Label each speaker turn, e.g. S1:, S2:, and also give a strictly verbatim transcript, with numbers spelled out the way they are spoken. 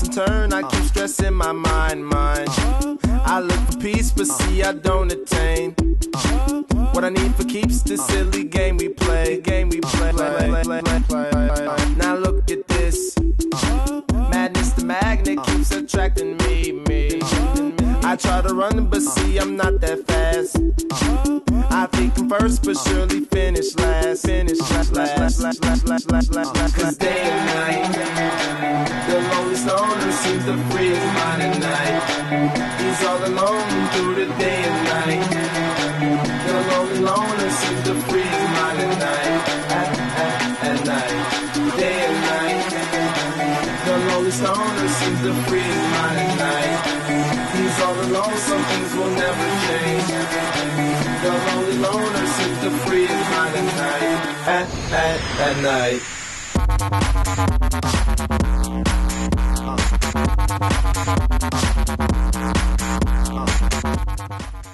S1: and turn, I keep stressing my mind, mind. I look for peace, but see I don't attain. What I need for keeps this silly game we play, game we play. Now look at this, madness the magnet keeps attracting me, me. I try to run, but see I'm not that fast. I think I'm first, but surely finish last. Finish last, last, last, last, last, last, last, last. Cause day and night, the lonely stoner seems to free his mind at night. He's all alone through the day and night. The lonely loner seems to free his mind at night. At, at, at night, day and night. The lonely stoner seems to free his mind at night. He's all alone, some things will never change. The lonely loner seems to free his mind at night. At, at, at night. Uh. Uh.